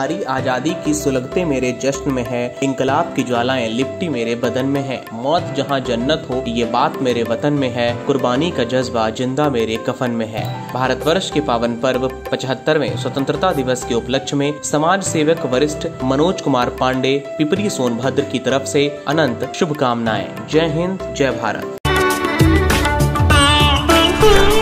हमारी आजादी की सुलगते मेरे जश्न में है, इंकलाब की ज्वालाएं लिपटी मेरे बदन में है। मौत जहां जन्नत हो ये बात मेरे वतन में है, कुर्बानी का जज्बा जिंदा मेरे कफन में है। भारतवर्ष के पावन पर्व 75वें स्वतंत्रता दिवस के उपलक्ष्य में समाज सेवक वरिष्ठ मनोज कुमार पांडे, पिपरी सोनभद्र की तरफ से अनंत शुभकामनाएं। जय हिंद, जय भारत।